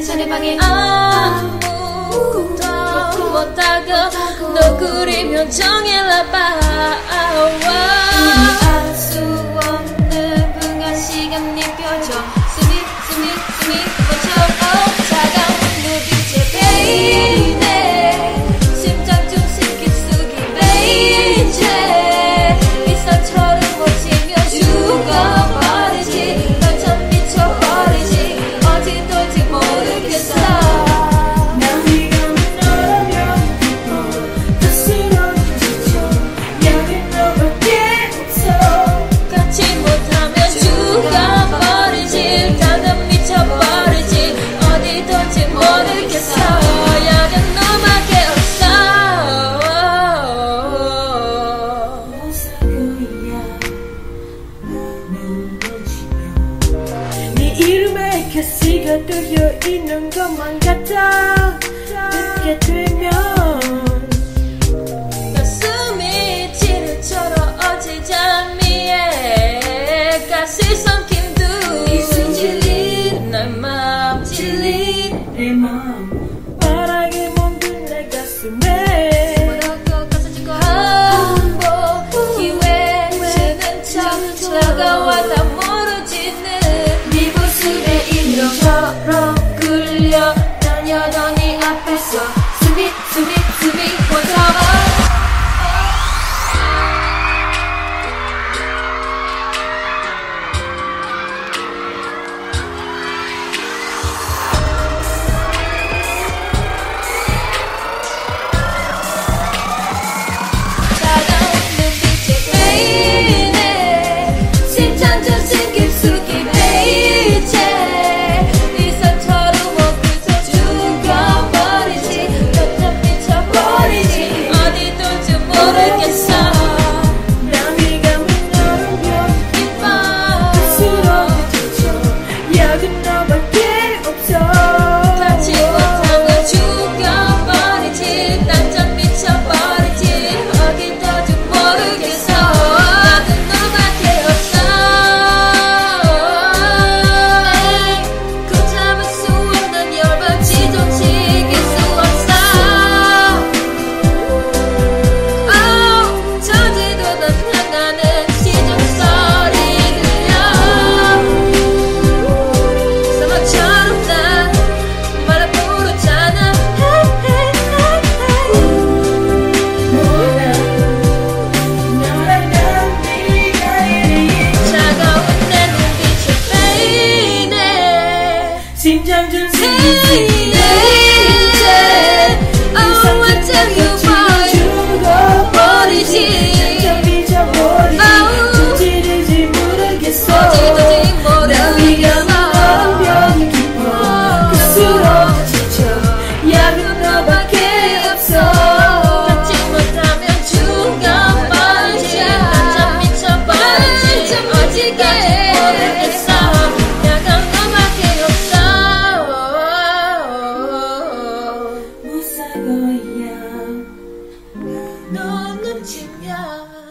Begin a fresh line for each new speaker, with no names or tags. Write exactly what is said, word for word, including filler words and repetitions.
자네 방에 아무것도 못하고 너 그리면 정해라봐. 알 수 없는 분간 시간 느껴져. 스미 스미 스미 것처럼 차가운 눈빛에 베이네. 심장 중심 깊숙이 베이제. 미소처럼 멋지며 죽어버리지. 너처럼 미쳐버리지. 어디 돌지 모르겠어. 난 네가 너라면 기뻐. 다시로 지쳐. 여긴 너밖에 없어. 같이 못하면 죽어버리지. 다들 미쳐버리지. 어디 돌지 모르겠어. 여긴 너밖에 없어. 네 이름에 가시가 뜨여 있는 것만 같아. 듣게 되면 가슴이 지르처럼 어지 잠이에 가시 삼킴도 이순 질린 날 맘 질린 내 맘 바라게 멍든 내 가슴에 뭐라고 가서지고 한번 기회 주는 척 다가와 다 모르지는 네 모습에 인형처럼 끌려 다녀던 네 앞에서 숨이 숨이 숨이 멈춰. 심장 중심 베이제. Oh I tell you why 죽어버리지. 점점 미쳐버리지. 저지르지 모르겠어. 어디든지 모르겠어. 완벽히 기뻐. 그수록 지쳐. 약은 너밖에 없어. 같이 못하면 죽어버리지. 점점 미쳐버리지. 어디까지 모르겠어. 너는 짐이야.